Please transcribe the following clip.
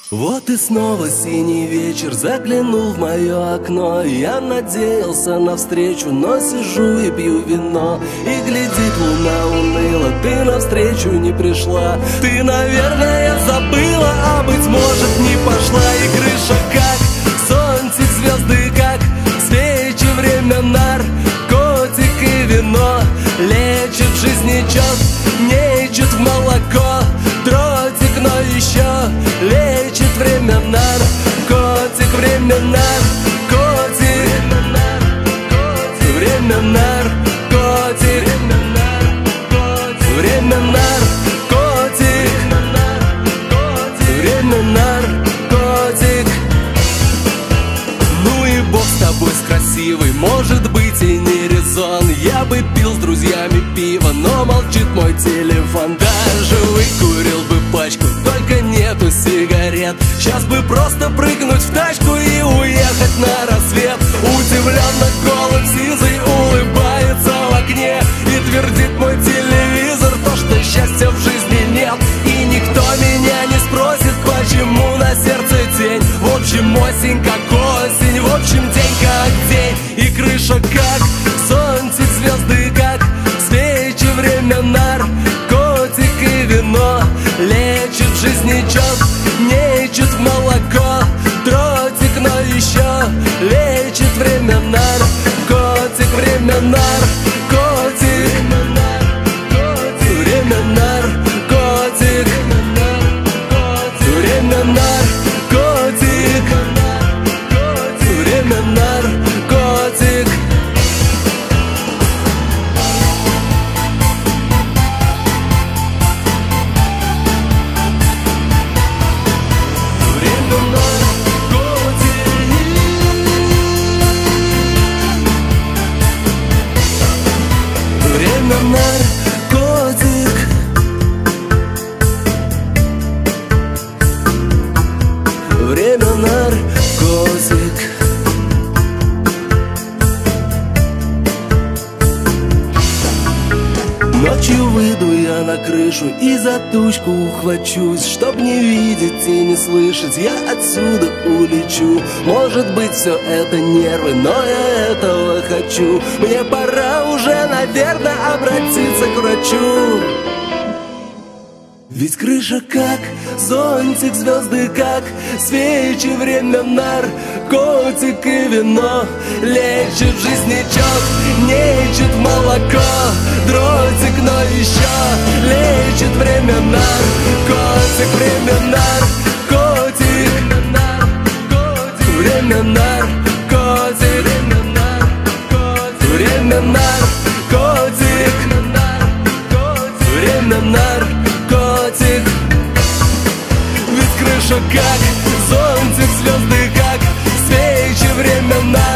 Вот и снова синий вечер заглянул в мое окно. Я надеялся на встречу, но сижу и пью вино. И глядит луна уныло, ты навстречу не пришла. Ты, наверное, забыла, а быть может не пошла. И крыша как зонтик, звезды как свечи, время наркотик и вино. Лечит жизнечет, нечет в молоко. Дротик, но еще лечит время наркотик, время наркотик, время наркотик, время наркотик, время наркотик. Ну и бог с тобой, с красивой, может быть и не резон. Я бы пил с друзьями пиво, но молчит мой телефон. Даже выкурил бы пачку, только нету сигарет. Сейчас бы просто прыгнуть в тачку и уехать на рассвет. Удивленно голым сизый улыбается в окне и твердит мой телевизор то, что счастья в жизни нет. И никто меня не спросит, почему на сердце тень. В общем, осень как осень, в общем, день как день. И крыша как зонтик, звезды как свечи, время наркотик и вино. Лечит жизнечет, нечет в молоко. Дротик, но еще лечит время наркотик, время наркотик, время наркотик, время наркотик, время наркотик. Время наркотик, время наркотик. Ночью выйду я на крышу и за тучку ухвачусь. Чтоб не видеть и не слышать, я отсюда улечу. Может быть, все это нервы, но я этого хочу. Мне пора уже, наверное, обратиться к врачу. Ведь крыша как зонтик, звезды как свечи, время наркотик и вино. Лечит жизнечет, нечет молоко. Дротик, но еще лечит время наркотик, время наркотик, время наркотик, время наркотик, время наркотик. Ведь крыша как зонтик, звезды как свечи, время наркотик.